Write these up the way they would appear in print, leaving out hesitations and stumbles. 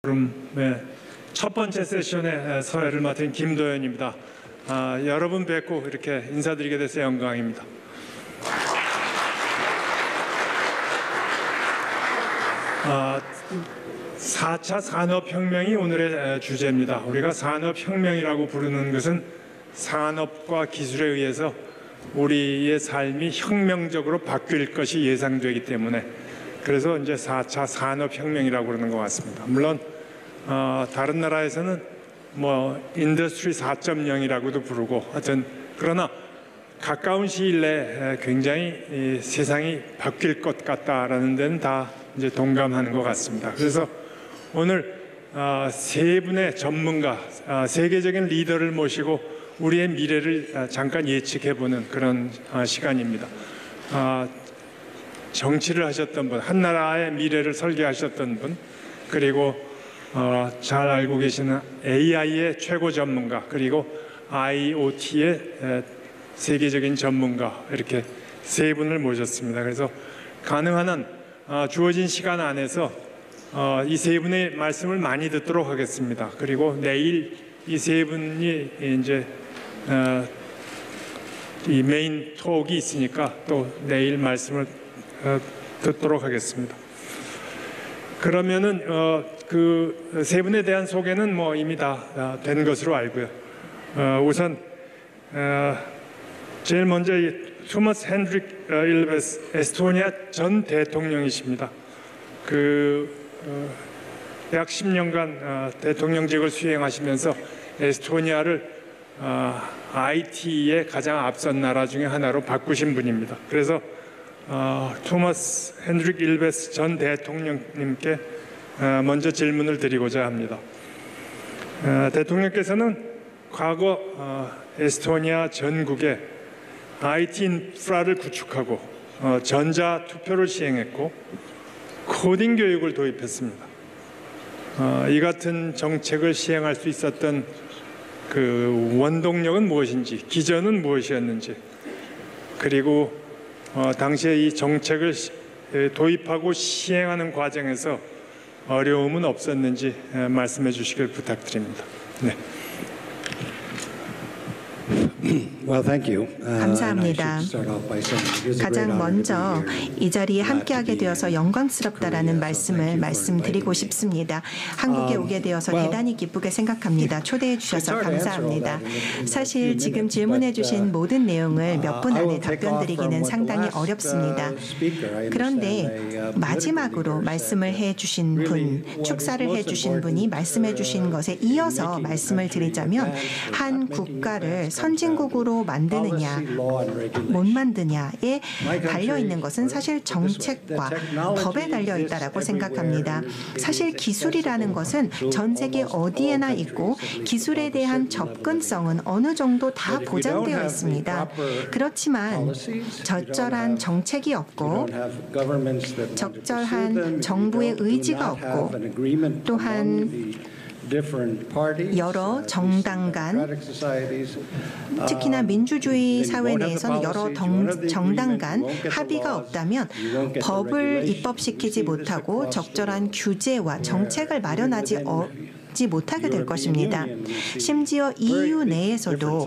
포럼의 첫 번째 세션의 서해를 맡은 김도현입니다. 여러분 뵙고 이렇게 인사드리게 돼서 영광입니다. 4차 산업혁명이 오늘의 주제입니다. 우리가 산업혁명이라고 부르는 것은 산업과 기술에 의해서 우리의 삶이 혁명적으로 바뀔 것이 예상되기 때문에 그래서 이제 4차 산업혁명이라고 그러는 것 같습니다. 물론 다른 나라에서는 인더스트리 4.0이라고도 부르고 하여튼 그러나 가까운 시일 내에 굉장히 세상이 바뀔 것 같다라는 데는 다 이제 동감하는 것 같습니다. 그래서 오늘 세 분의 전문가, 세계적인 리더를 모시고 우리의 미래를 잠깐 예측해보는 그런 시간입니다. 정치를 하셨던 분, 한 나라의 미래를 설계하셨던 분, 그리고 잘 알고 계시는 AI의 최고 전문가, 그리고 IoT의 세계적인 전문가, 이렇게 세 분을 모셨습니다. 그래서 가능한 한 주어진 시간 안에서 이 세 분의 말씀을 많이 듣도록 하겠습니다. 그리고 내일 이 세 분이 이제 이 메인 톡이 있으니까 또 내일 말씀을 듣도록 하겠습니다. 그러면은 그 세 분에 대한 소개는 이미 다 된 것으로 알고요. 우선 제일 먼저 토마스 핸드릭 일베스 에스토니아 전 대통령이십니다. 약 10년간 대통령직을 수행하시면서 에스토니아를 IT의 가장 앞선 나라 중에 하나로 바꾸신 분입니다. 그래서 토마스 핸드릭 일베스 전 대통령님께 먼저 질문을 드리고자 합니다. 대통령께서는 과거 에스토니아 전국에 IT 인프라를 구축하고 전자 투표를 시행했고 코딩 교육을 도입했습니다. 이 같은 정책을 시행할 수 있었던 그 원동력은 무엇인지, 기전은 무엇이었는지, 그리고 당시에 이 정책을 도입하고 시행하는 과정에서 어려움은 없었는지 말씀해 주시길 부탁드립니다. 네. Well, thank you. 감사합니다. 가장 먼저 이 자리에 함께하게 되어서 영광스럽다라는 말씀을 말씀드리고 싶습니다. 한국에 오게 되어서 대단히 기쁘게 생각합니다. 초대해 주셔서 감사합니다. 사실 지금 질문해 주신 모든 내용을 몇 분 안에 답변드리기는 상당히 어렵습니다. 그런데 마지막으로 말씀을 해 주신 분, 축사를 해 주신 분이 말씀해 주신 것에 이어서 말씀을 드리자면 한 국가를 선진국으로 만드느냐 못 만드냐에 달려있는 것은 사실 정책과 법에 달려있다라고 생각합니다. 사실 기술이라는 것은 전 세계 어디에나 있고 기술에 대한 접근성은 어느 정도 다 보장되어 있습니다. 그렇지만 적절한 정책이 없고 적절한 정부의 의지가 없고 또한 여러 정당 간, 특히나 민주주의 사회 내에서는 여러 정당 간 합의가 없다면 법을 입법시키지 못하고 적절한 규제와 정책을 마련하지 못하게 될 것입니다. 심지어 EU 내에서도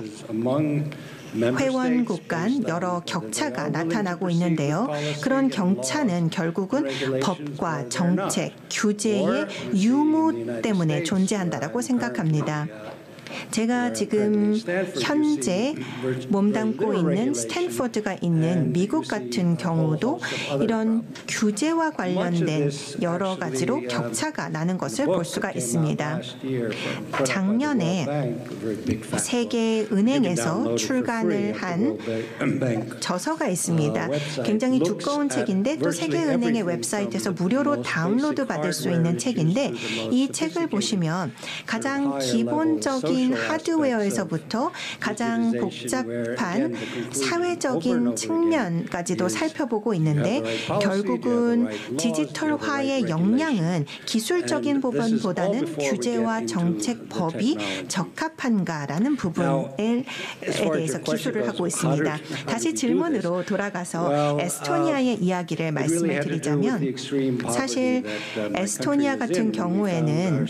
회원국 간 여러 격차가 나타나고 있는데요. 그런 격차는 결국은 법과 정책, 규제의 유무 때문에 존재한다고 생각합니다. 제가 지금 현재 몸담고 있는 스탠포드가 있는 미국 같은 경우도 이런 규제와 관련된 여러 가지로 격차가 나는 것을 볼 수가 있습니다. 작년에 세계은행에서 출간을 한 저서가 있습니다. 굉장히 두꺼운 책인데 또 세계은행의 웹사이트에서 무료로 다운로드 받을 수 있는 책인데 이 책을 보시면 가장 기본적인 하드웨어에서부터 가장 복잡한 사회적인 측면까지도 살펴보고 있는데 결국은 디지털화의 역량은 기술적인 부분보다는 규제와 정책 법이 적합한가라는 부분에 대해서 기술을 하고 있습니다. 다시 질문으로 돌아가서 에스토니아의 이야기를 말씀을 드리자면 사실 에스토니아 같은 경우에는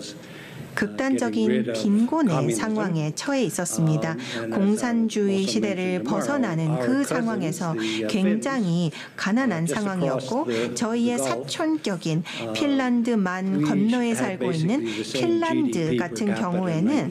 극단적인 빈곤의 상황에 처해 있었습니다. 공산주의 시대를 벗어나는 그 상황에서 굉장히 가난한 상황이었고 저희의 사촌격인 핀란드만 건너에 살고 있는 핀란드 같은 경우에는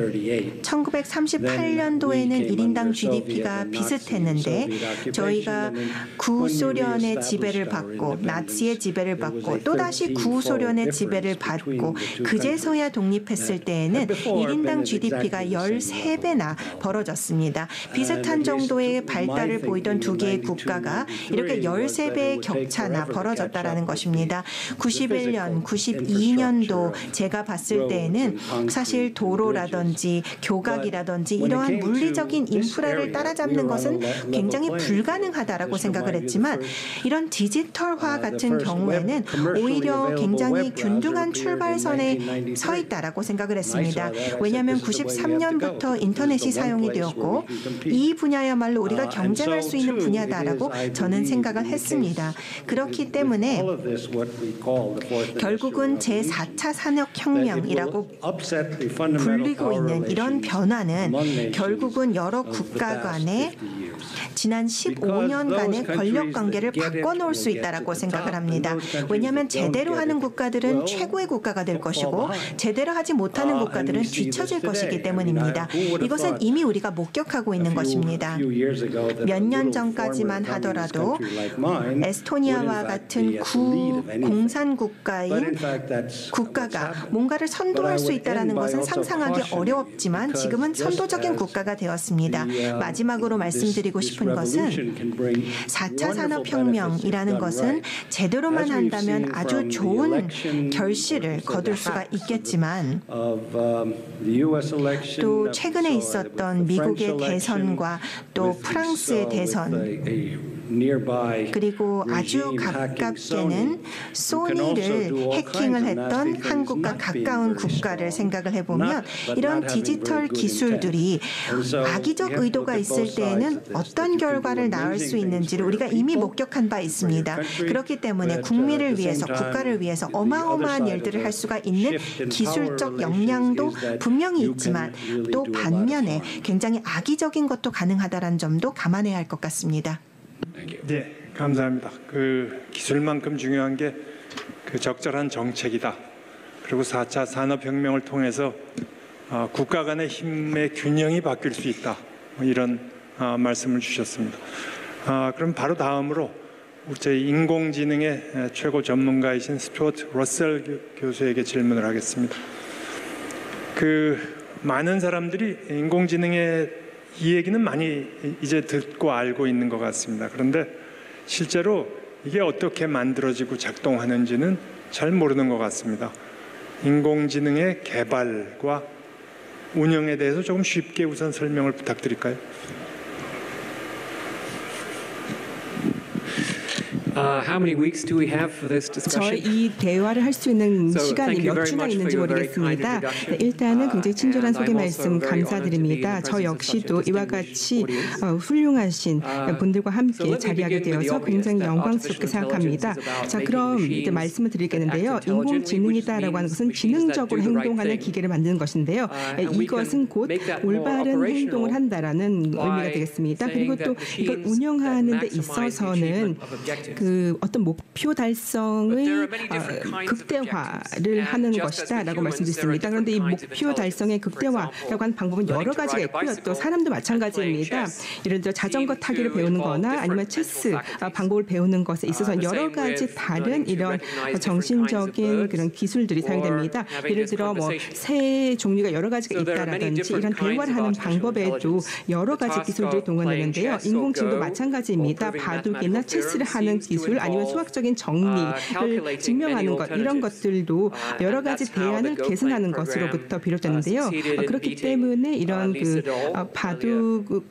1938년도에는 1인당 GDP가 비슷했는데 저희가 구소련의 지배를 받고 나치의 지배를 받고 또다시 구소련의 지배를 받고 그제서야 독립했을 때에는 1인당 GDP가 13배나 벌어졌습니다. 비슷한 정도의 발달을 보이던 두 개의 국가가 이렇게 13배의 격차나 벌어졌다라는 것입니다. 91년, 92년도 제가 봤을 때에는 사실 도로라든지 교각이라든지 이러한 물리적인 인프라를 따라잡는 것은 굉장히 불가능하다라고 생각을 했지만 이런 디지털화 같은 경우에는 오히려 굉장히 균등한 출발선에 서 있다라고 생각을 했습니다. 왜냐하면 93년부터 인터넷이 사용이 되었고 이 분야야말로 우리가 경쟁할 수 있는 분야다라고 저는 생각을 했습니다. 그렇기 때문에 결국은 제4차 산업혁명이라고 불리고 있는 이런 변화는 결국은 여러 국가 간의 지난 15년간의 권력관계를 바꿔놓을 수 있다라고 생각을 합니다. 왜냐하면 제대로 하는 국가들은 최고의 국가가 될 것이고 제대로 하지 못하는 국가들은 뒤처질 것이기 때문입니다. 이것은 이미 우리가 목격하고 있는 것입니다. 몇 년 전까지만 하더라도 에스토니아와 같은 구공산 국가인 국가가 뭔가를 선도할 수 있다는 것은 상상하기 어렵지만 지금은 선도적인 국가가 되었습니다. 마지막으로 말씀드리고 싶은 것은 4차 산업혁명이라는 것은 제대로만 한다면 아주 좋은 결실을 거둘 수가 있겠지만 또 최근에 있었던 미국의 대선과 또 프랑스의 대선 그리고 아주 가깝게는 소니를 해킹을 했던 한국과 가까운 국가를 생각을 해보면 이런 디지털 기술들이 악의적 의도가 있을 때에는 어떤 결과를 낳을 수 있는지를 우리가 이미 목격한 바 있습니다. 그렇기 때문에 국민을 위해서 국가를 위해서 어마어마한 일들을 할 수가 있는 기술적 역량도 분명히 있지만 또 반면에 굉장히 악의적인 것도 가능하다는 점도 감안해야 할 것 같습니다. 네, 감사합니다. 그 기술만큼 중요한 게 그 적절한 정책이다. 그리고 4차 산업혁명을 통해서 국가 간의 힘의 균형이 바뀔 수 있다. 이런 말씀을 주셨습니다. 그럼 바로 다음으로 제 인공지능의 최고 전문가이신 스튜어트 러셀 교수에게 질문을 하겠습니다. 그 많은 사람들이 인공지능의 이 얘기는 많이 이제 듣고 알고 있는 것 같습니다. 그런데 실제로 이게 어떻게 만들어지고 작동하는지는 잘 모르는 것 같습니다. 인공지능의 개발과 운영에 대해서 조금 쉽게 우선 설명을 부탁드릴까요? How many weeks do we have for this discussion? 저희 이 대화를 할 수 있는 So, 시간이 thank you 몇 very 주나 much for 있는지 your very kind 모르겠습니다. introduction. 일단은 굉장히 친절한 And 소개 I'm 말씀 also very 감사드립니다. honored to be in 저 presence of 역시도 such a 이와 distinguished 같이 audience. 훌륭하신 분들과 So 함께 let me 자리하게 begin with the 되어서 obvious 굉장히 that 영광스럽게 artificial 생각합니다. intelligence is about 자, making 그럼 이제 machines 말씀을 드리겠는데요. act intelligently, 인공지능이다라고 하는 which 것은 means machines that 지능적으로 do the right 행동하는 thing. 기계를 만드는 것인데요. And we 이것은 can 곧 make that more 올바른 operational 행동을 한다라는 의미가 되겠습니다. by 그리고 또 saying 이걸 that 운영하는 데 machines that maximize the 있어서는 achievement of objectives. 그 어떤 목표 달성의 But there are many different kinds of 극대화를 objectives. 하는 And just as 것이다라고 with 말씀드렸습니다. humans, 그런데 이 there are different 목표 달성의 kinds of 극대화라고 하는 방법은 intelligence. 여러 가지가 있고요. 또 사람도 마찬가지입니다. 예를 들어 자전거 타기를 배우는 거나 아니면 체스 방법을 배우는 것에 있어서는 여러 가지 다른 이런 정신적인 그런 기술들이 사용됩니다. 예를 들어 뭐 새 종류가 여러 가지가 있다라든지 이런 대화를 하는 방법에도 여러 가지 기술들이 동원되는데요. 인공지능도 마찬가지입니다. 바둑이나 체스를 하는 기술 아니면 수학적인 정리를 증명하는 것 이런 것들도 여러 가지 대안을 개선하는 것으로부터 비롯되는데요. 그렇기 때문에 이런 그 바둑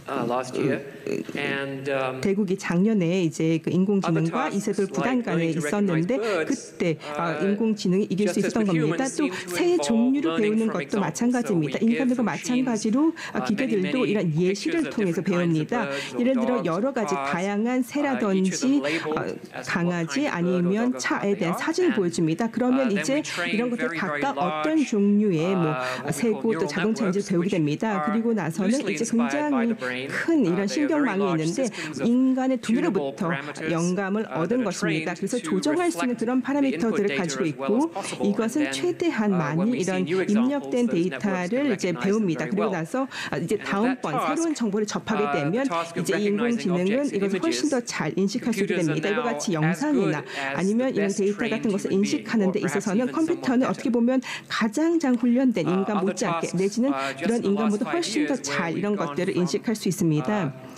대국이 작년에 이제 그 인공지능과 이세돌 구단 간에 있었는데 그때 인공지능이 이길 수 있었던 겁니다. 또 새 종류를 배우는 것도 마찬가지입니다. 인간들과 마찬가지로 기계들도 이런 예시를 통해서 배웁니다. 예를 들어 여러 가지 다양한 새라든지 강아지 아니면 차에 대한 사진을 보여줍니다. 그러면 이제 이런 것들 각각 어떤 종류의 뭐 새고 또 자동차인지를 배우게 됩니다. 그리고 나서는 이제 굉장히 큰 이런 신경망이 있는데 인간의 두뇌로부터 영감을 얻은 것입니다. 그래서 조정할 수 있는 그런 파라미터들을 가지고 있고 이것은 최대한 많이 이런 입력된 데이터를 이제 배웁니다. 그리고 나서 이제 다음번 새로운 정보를 접하게 되면 이제 인공지능은 이것을 훨씬 더 잘 인식할 수 있게 됩니다. 이와 같이 영상이나 아니면 이런 데이터 같은 것을 인식하는 데 있어서는 컴퓨터는 어떻게 보면 가장 잘 훈련된 인간 못지않게 내지는 그런 인간보다 훨씬 더 잘 이런 것들을 인식할 수 있습니다.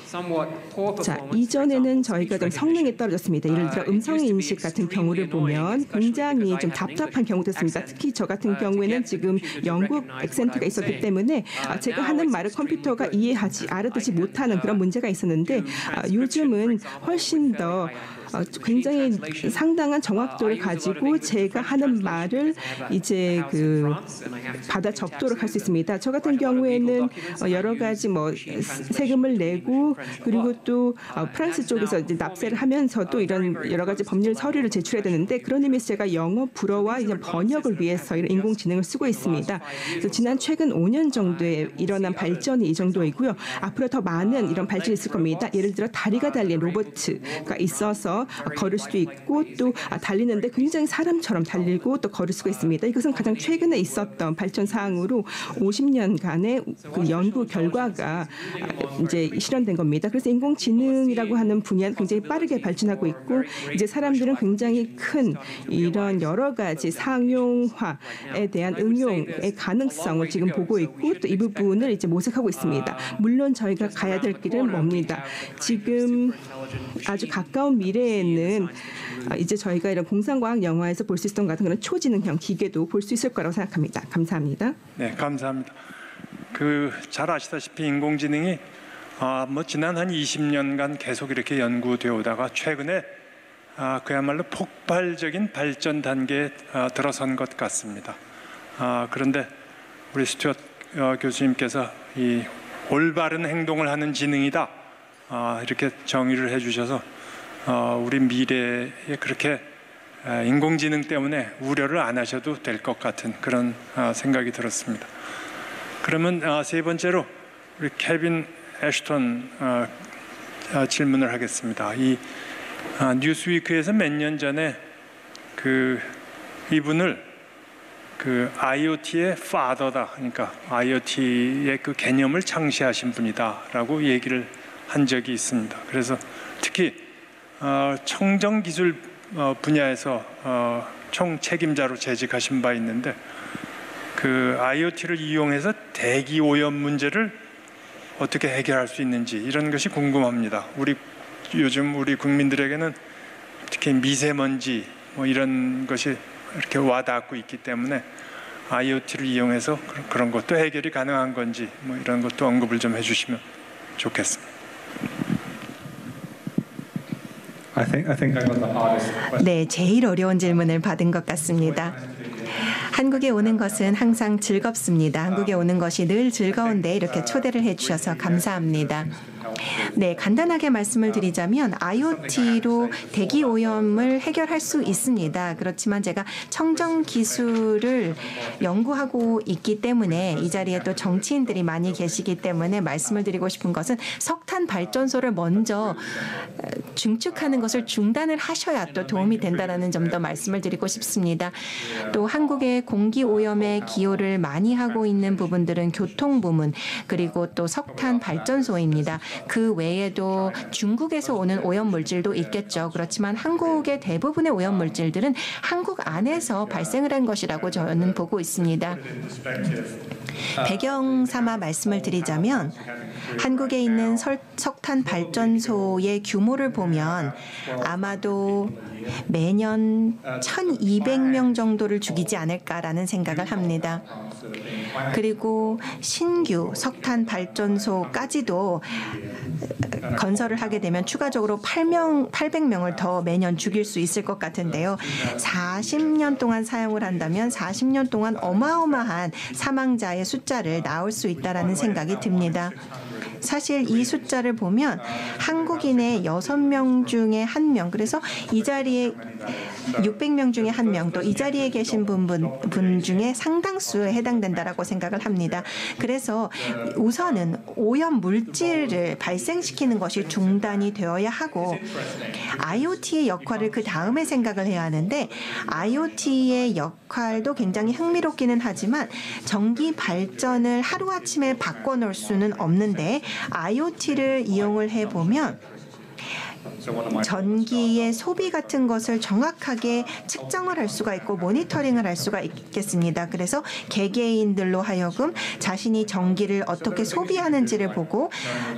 자, 이전에는 저희가 좀 성능이 떨어졌습니다. 예를 들어 음성 인식 같은 경우를 보면 굉장히 좀 답답한 경우도 있습니다. 특히 저 같은 경우에는 지금 영국 액센트가 있었기 때문에 제가 하는 말을 컴퓨터가 이해하지 알아듣지 못하는 그런 문제가 있었는데 요즘은 훨씬 더 굉장히 상당한 정확도를 가지고 제가 하는 말을 이제 그 받아 적도록 할 수 있습니다. 저 같은 경우에는 여러 가지 뭐 세금을 내고 그리고 또 프랑스 쪽에서 이제 납세를 하면서도 이런 여러 가지 법률 서류를 제출해야 되는데 그런 의미에서 제가 영어, 불어와 이제 번역을 위해서 이런 인공지능을 쓰고 있습니다. 그래서 지난 최근 5년 정도에 일어난 발전이 이 정도이고요. 앞으로 더 많은 이런 발전이 있을 겁니다. 예를 들어 다리가 달린 로봇가 있어서 걸을 수도 있고 또 달리는데 굉장히 사람처럼 달리고 또 걸을 수가 있습니다. 이것은 가장 최근에 있었던 발전 사항으로 50년간의 그 연구 결과가 이제 실현된 겁니다. 그래서 인공지능이라고 하는 분야는 굉장히 빠르게 발전하고 있고 이제 사람들은 굉장히 큰 이런 여러 가지 상용화에 대한 응용의 가능성을 지금 보고 있고 또 이 부분을 이제 모색하고 있습니다. 물론 저희가 가야 될 길은 멉니다. 지금 아주 가까운 미래에는 이제 저희가 이런 공상과학 영화에서 볼 수 있었던 같은 그런 초지능형 기계도 볼 수 있을 거라고 생각합니다. 감사합니다. 네, 감사합니다. 잘 아시다시피 인공지능이 뭐 지난 한 20년간 계속 이렇게 연구되어 오다가 최근에 그야말로 폭발적인 발전 단계에 들어선 것 같습니다. 그런데 우리 스튜어트 교수님께서 이 올바른 행동을 하는 지능이다 이렇게 정의를 해주셔서 우리 미래에 그렇게 인공지능 때문에 우려를 안 하셔도 될 것 같은 그런 생각이 들었습니다. 그러면 세 번째로 우리 케빈 애쉬턴 질문을 하겠습니다. 이 뉴스위크에서 몇 년 전에 이분을 IoT의 father다, 그러니까 IoT의 그 개념을 창시하신 분이다라고 얘기를 한 적이 있습니다. 그래서 특히 청정 기술 분야에서 총책임자로 재직하신 바 있는데 그 IoT를 이용해서 대기 오염 문제를 어떻게 해결할 수 있는지 이런 것이 궁금합니다. 요즘 우리 국민들에게는 특히 미세먼지 뭐 이런 것이 이렇게 와닿고 있기 때문에 IoT를 이용해서 그런 것도 해결이 가능한 건지 뭐 이런 것도 언급을 좀 해주시면 좋겠습니다. 네, 제일 어려운 질문을 받은 것 같습니다. 한국에 오는 것은 항상 즐겁습니다. 한국에 오는 것이 늘 즐거운데 이렇게 초대를 해주셔서 감사합니다. 네, 간단하게 말씀을 드리자면 IoT로 대기 오염을 해결할 수 있습니다. 그렇지만 제가 청정 기술을 연구하고 있기 때문에 이 자리에 또 정치인들이 많이 계시기 때문에 말씀을 드리고 싶은 것은 석탄 발전소를 먼저 증축하는 것을 중단을 하셔야 또 도움이 된다는 점 더 말씀을 드리고 싶습니다. 또 한국의 공기 오염에 기여를 많이 하고 있는 부분들은 교통 부문 그리고 또 석탄 발전소입니다. 그 외에도 중국에서 오는 오염 물질도 있겠죠. 그렇지만 한국의 대부분의 오염 물질들은 한국 안에서 발생을 한 것이라고 저는 보고 있습니다. 배경 삼아 말씀을 드리자면 한국에 있는 석탄 발전소의 규모를 보면 아마도 매년 1,200명 정도를 죽이지 않을까라는 생각을 합니다. 그리고 신규 석탄 발전소까지도 건설을 하게 되면 추가적으로 800명을 더 매년 죽일 수 있을 것 같은데요. 40년 동안 사용을 한다면 40년 동안 어마어마한 사망자의 숫자를 낳을 수 있다라는 생각이 듭니다. 사실 이 숫자를 보면 한국인의 6명 중에 1명, 그래서 이 자리에 600명 중에 1명, 또 이 자리에 계신 분 중에 상당수에 해당된다라고 생각을 합니다. 그래서 우선은 오염 물질을 발생시키는 것이 중단이 되어야 하고 IoT의 역할을 그 다음에 생각을 해야 하는데 IoT의 역할도 굉장히 흥미롭기는 하지만 전기 발전을 하루아침에 바꿔놓을 수는 없는데 IoT를 이용을 해보면 전기의 소비 같은 것을 정확하게 측정을 할 수가 있고 모니터링을 할 수가 있겠습니다. 그래서 개개인들로 하여금 자신이 전기를 어떻게 소비하는지를 보고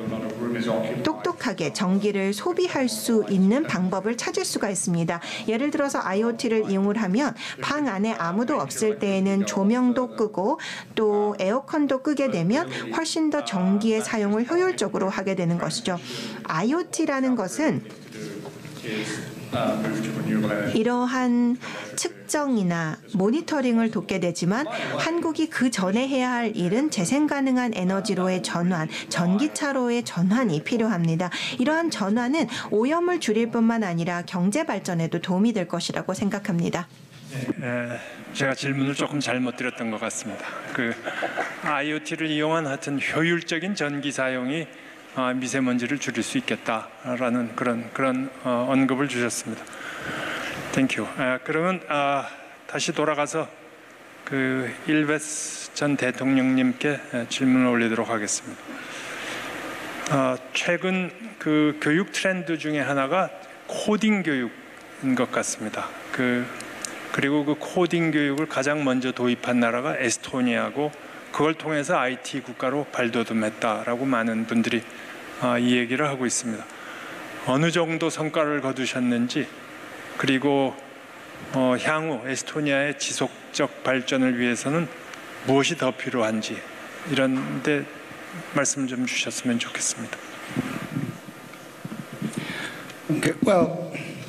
똑똑하게 전기를 소비할 수 있는 방법을 찾을 수가 있습니다. 예를 들어서 IoT를 이용을 하면 방 안에 아무도 없을 때에는 조명도 끄고 또 에어컨도 끄게 되면 훨씬 더 전기의 사용을 효율적으로 하게 되는 것이죠. IoT라는 것은 이러한 측정이나 모니터링을 돕게 되지만 한국이 그 전에 해야 할 일은 재생 가능한 에너지로의 전환, 전기차로의 전환이 필요합니다. 이러한 전환은 오염을 줄일 뿐만 아니라 경제 발전에도 도움이 될 것이라고 생각합니다. 제가 질문을 조금 잘못 드렸던 것 같습니다. 그 IoT를 이용한 하여튼 효율적인 전기 사용이 미세먼지를 줄일 수 있겠다라는 그런 언급을 주셨습니다. 땡큐. 그러면 다시 돌아가서 그 일베스 전 대통령님께 질문을 올리도록 하겠습니다. 최근 그 교육 트렌드 중에 하나가 코딩 교육인 것 같습니다. 그리고 그 코딩 교육을 가장 먼저 도입한 나라가 에스토니아고 그걸 통해서 IT 국가로 발돋움했다라고 많은 분들이 이 얘기를 하고 있습니다. 어느 정도 성과를 거두셨는지 그리고 향후 에스토니아의 지속적 발전을 위해서는 무엇이 더 필요한지 이런 데 말씀 좀 주셨으면 좋겠습니다. Okay, well,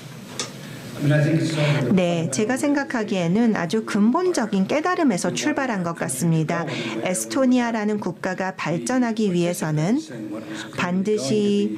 네, 제가 생각하기에는 아주 근본적인 깨달음에서 출발한 것 같습니다. 에스토니아라는 국가가 발전하기 위해서는 반드시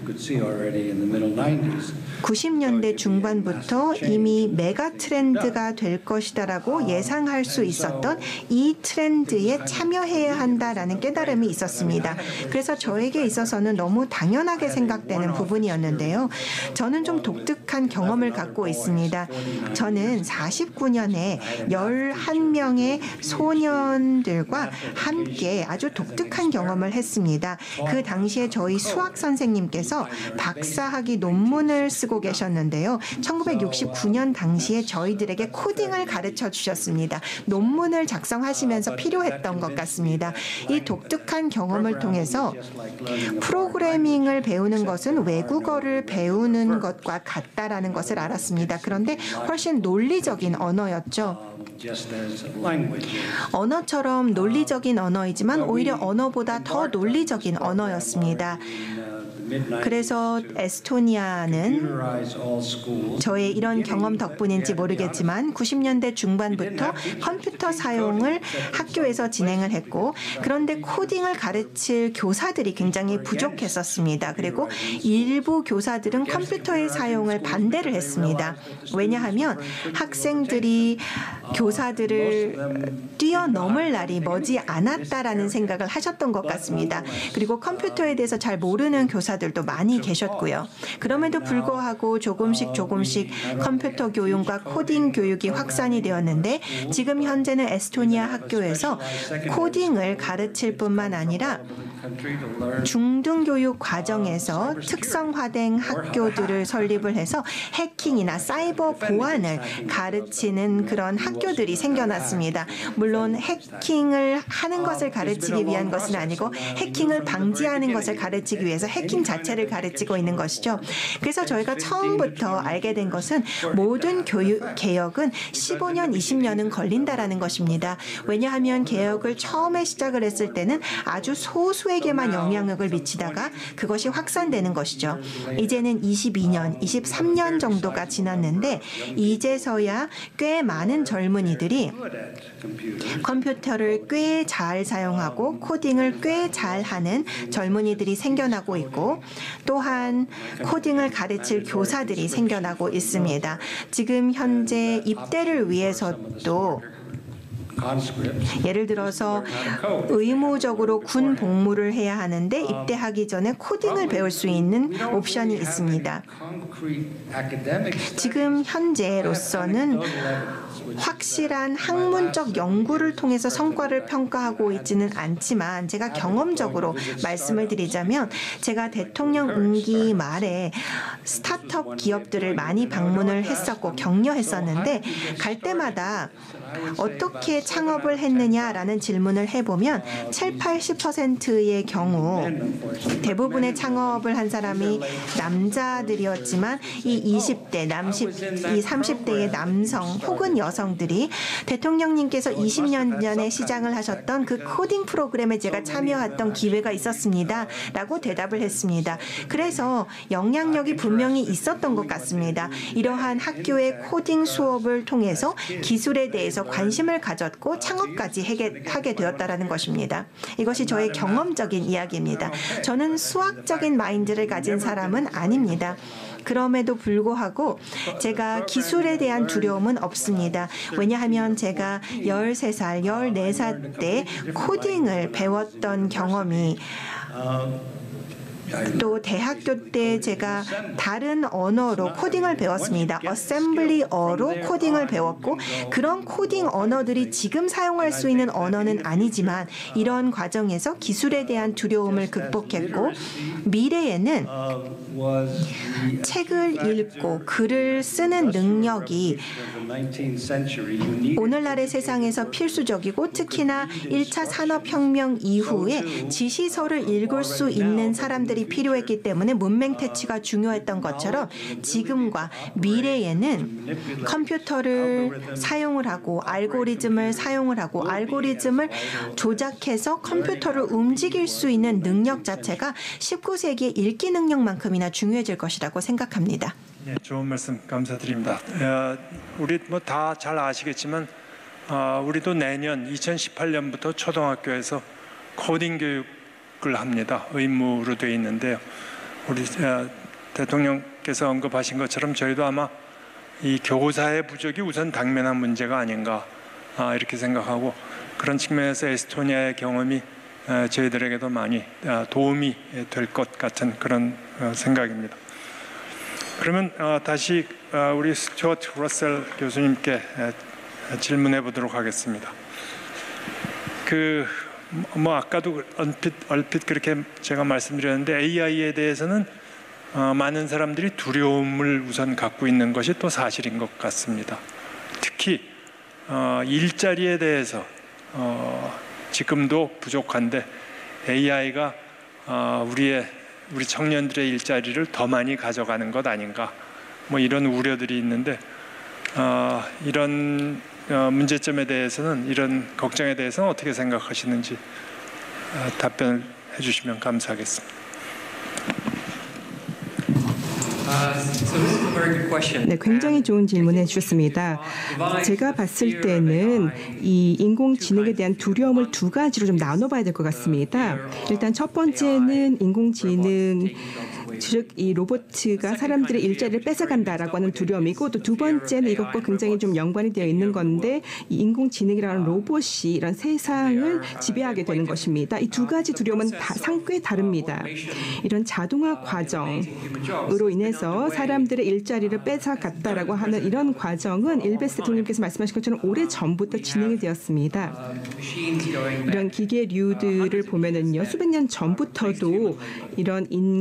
90년대 중반부터 이미 메가 트렌드가 될 것이다라고 예상할 수 있었던 이 트렌드에 참여해야 한다라는 깨달음이 있었습니다. 그래서 저에게 있어서는 너무 당연하게 생각되는 부분이었는데요. 저는 좀 독특한 경험을 갖고 있습니다. 저는 49년에 11명의 소년들과 함께 아주 독특한 경험을 했습니다. 그 당시에 저희 수학 선생님께서 박사학위 논문을 쓰고 계셨는데요. 1969년 당시에 저희들에게 코딩을 가르쳐 주셨습니다. 논문을 작성하시면서 필요했던 것 같습니다. 이 독특한 경험을 통해서 프로그래밍을 배우는 것은 외국어를 배우는 것과 같다라는 것을 알았습니다. 그런데 훨씬 논리적인 언어였죠. 언어처럼 논리적인 언어이지만 오히려 언어보다 더 논리적인 언어였습니다. 그래서 에스토니아는 저의 이런 경험 덕분인지 모르겠지만 90년대 중반부터 컴퓨터 사용을 학교에서 진행을 했고 그런데 코딩을 가르칠 교사들이 굉장히 부족했었습니다. 그리고 일부 교사들은 컴퓨터의 사용을 반대를 했습니다. 왜냐하면 학생들이 교사들을 뛰어넘을 날이 머지 않았다라는 생각을 하셨던 것 같습니다. 그리고 컴퓨터에 대해서 잘 모르는 교사들도 많이 계셨고요. 그럼에도 불구하고 조금씩 컴퓨터 교육과 코딩 교육이 확산이 되었는데 지금 현재는 에스토니아 학교에서 코딩을 가르칠 뿐만 아니라 중등교육 과정에서 특성화된 학교들을 설립을 해서 해킹이나 사이버 보안을 가르치는 그런 학교들이 생겨났습니다. 물론 해킹을 하는 것을 가르치기 위한 것은 아니고 해킹을 방지하는 것을 가르치기 위해서 해킹 자체를 가르치고 있는 것이죠. 그래서 저희가 처음부터 알게 된 것은 모든 교육 개혁은 15년, 20년은 걸린다라는 것입니다. 왜냐하면 개혁을 처음에 시작을 했을 때는 아주 소수에게만 영향력을 미치다가 그것이 확산되는 것이죠. 이제는 22년, 23년 정도가 지났는데 이제서야 꽤 많은 젊은이들이 컴퓨터를 꽤 잘 사용하고 코딩을 꽤 잘하는 젊은이들이 생겨나고 있고 또한 코딩을 가르칠 교사들이 생겨나고 있습니다. 지금 현재 입대를 위해서도 예를 들어서 의무적으로 군 복무를 해야 하는데 입대하기 전에 코딩을 배울 수 있는 옵션이 있습니다. 지금 현재로서는 확실한 학문적 연구를 통해서 성과를 평가하고 있지는 않지만 제가 경험적으로 말씀을 드리자면 제가 대통령 임기 말에 스타트업 기업들을 많이 방문을 했었고 격려했었는데 갈 때마다 어떻게 창업을 했느냐라는 질문을 해보면 7, 80%의 경우 대부분의 창업을 한 사람이 남자들이었지만 이 20대, 이 30대의 남성 혹은 여성들이 대통령님께서 20년 전에 시작을 하셨던 그 코딩 프로그램에 제가 참여했던 기회가 있었습니다. 라고 대답을 했습니다. 그래서 영향력이 분명히 있었던 것 같습니다. 이러한 학교의 코딩 수업을 통해서 기술에 대해서 관심을 가졌고 창업까지 하게 되었다는 것입니다. 이것이 저의 경험적인 이야기입니다. 저는 수학적인 마인드를 가진 사람은 아닙니다. 그럼에도 불구하고 제가 기술에 대한 두려움은 없습니다. 왜냐하면 제가 13살, 14살 때 코딩을 배웠던 경험이 또 대학교 때 제가 다른 언어로 코딩을 배웠습니다. 어셈블리어로 코딩을 배웠고 그런 코딩 언어들이 지금 사용할 수 있는 언어는 아니지만 이런 과정에서 기술에 대한 두려움을 극복했고 미래에는 책을 읽고 글을 쓰는 능력이 오늘날의 세상에서 필수적이고 특히나 1차 산업혁명 이후에 지시서를 읽을 수 있는 사람들이 필요했기 때문에 문맹 퇴치가 중요했던 것처럼 지금과 미래에는 컴퓨터를 사용을 하고 알고리즘을 사용을 하고 알고리즘을 조작해서 컴퓨터를 움직일 수 있는 능력 자체가 19세기의 읽기 능력만큼이나 중요해질 것이라고 생각합니다. 네, 좋은 말씀 감사드립니다. 우리 뭐 다 잘 아시겠지만 우리도 내년 2018년부터 초등학교에서 코딩 교육을 합니다. 의무로 되어 있는데요. 우리 대통령께서 언급하신 것처럼 저희도 아마 이 교사의 부족이 우선 당면한 문제가 아닌가 이렇게 생각하고 그런 측면에서 에스토니아의 경험이 저희들에게도 많이 도움이 될 것 같은 그런 생각입니다. 그러면 다시 우리 스튜어트 러셀 교수님께 질문해 보도록 하겠습니다. 뭐 아까도 얼핏 그렇게 제가 말씀드렸는데 AI에 대해서는 많은 사람들이 두려움을 우선 갖고 있는 것이 또 사실인 것 같습니다. 특히 일자리에 대해서 지금도 부족한데 AI가 우리 청년들의 일자리를 더 많이 가져가는 것 아닌가 뭐 이런 우려들이 있는데 이런 문제점에 대해서는 이런 걱정에 대해서는 어떻게 생각하시는지 답변을 해주시면 감사하겠습니다. 네, 굉장히 좋은 질문해 주셨습니다. 제가 봤을 때는 이 인공지능에 대한 두려움을 두 가지로 좀 나눠봐야 될 것 같습니다. 일단 첫 번째는 인공지능이 즉 이 로봇가 사람들의 일자리를 뺏어간다라고 하는 두려움이고, 또 두 번째는 이것과 굉장히 좀 연관이 되어 있는 건데, 이 인공지능이라는 로봇이 이런 세상을 지배하게 되는 것입니다. 이 두 가지 두려움은 꽤 다릅니다. 이런 자동화 과정으로 인해서 사람들의 일자리를 뺏어갔다라고 하는 이런 과정은 일베스 대통령께서 말씀하신 것처럼 오래 전부터 진행이 되었습니다. 이런 기계류들을 보면은요, 수백 년 전부터도 이런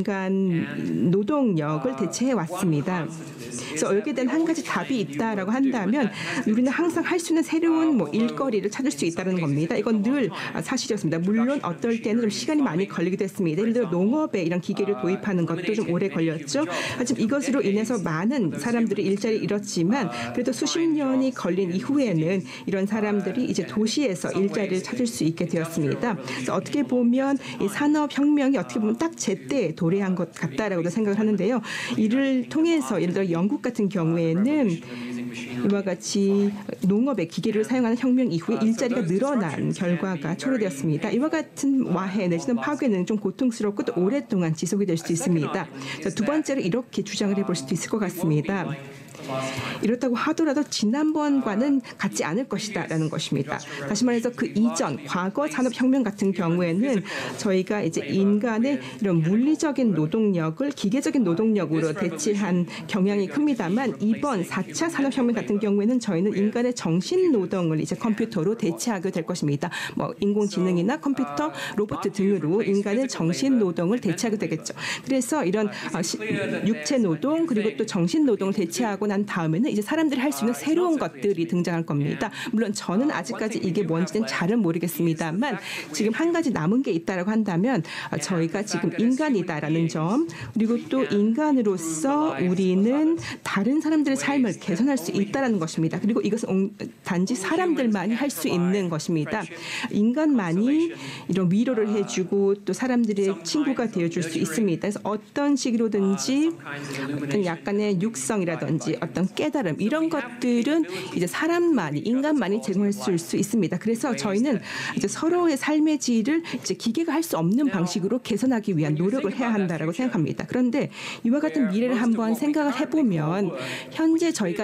인간 노동력을 대체해 왔습니다. 그래서 여기에 대한 한 가지 답이 있다라고 한다면, 우리는 항상 할 수 있는 새로운 일거리를 찾을 수 있다는 겁니다. 이건 늘 사실이었습니다. 물론 어떨 때는 좀 시간이 많이 걸리기도 했습니다. 예를 들어 농업에 이런 기계를 도입하는 것도 좀 오래 걸렸죠. 하지만 이것으로 인해서 많은 사람들이 일자리를 잃었지만, 그래도 수십 년이 걸린 이후에는 이런 사람들이 이제 도시에서 일자리를 찾을 수 있게 되었습니다. 그래서 어떻게 보면 이 산업혁명이 어떻게 보면 딱 제때에 도래한 것 같다라고도 생각을 하는데요. 이를 통해서 예를 들어 영국 같은 경우에는 이와 같이 농업의 기계를 사용하는 혁명 이후에 일자리가 늘어난 결과가 초래되었습니다. 이와 같은 와해 내지는 파괴는 좀 고통스럽고 또 오랫동안 지속이 될 수도 있습니다. 두 번째로 이렇게 주장을 해볼 수도 있을 것 같습니다. 이렇다고 하더라도 지난번과는 같지 않을 것이다라는 것입니다. 다시 말해서 그 이전 과거 산업혁명 같은 경우에는 저희가 이제 인간의 이런 물리적인 노동력을 기계적인 노동력으로 대체한 경향이 큽니다만, 이번 4차 산업혁명 같은 경우에는 저희는 인간의 정신 노동을 이제 컴퓨터로 대체하게 될 것입니다. 인공지능이나 컴퓨터, 로봇 등으로 인간의 정신 노동을 대체하게 되겠죠. 그래서 이런 육체 노동 그리고 또 정신 노동을 대체하고 난 다음에는 이제 사람들이 할 수 있는 새로운 것들이 등장할 겁니다. 물론 저는 아직까지 이게 뭔지는 잘은 모르겠습니다만, 지금 한 가지 남은 게 있다라고 한다면 저희가 지금 인간이다라는 점, 그리고 또 인간으로서 우리는 다른 사람들의 삶을 개선할 수 있다라는 것입니다. 그리고 이것은 단지 사람들만이 할 수 있는 것입니다. 인간만이 이런 위로를 해주고 또 사람들의 친구가 되어줄 수 있습니다. 그래서 어떤 식으로든지 어떤 약간의 육성이라든지 어떤 깨달음, 이런 것들은 이제 사람만이, 인간만이 제공할 수 있습니다. 그래서 저희는 이제 서로의 삶의 질을 이제 기계가 할 수 없는 방식으로 개선하기 위한 노력을 해야 한다라고 생각합니다. 그런데 이와 같은 미래를 한번 생각을 해보면, 현재 저희가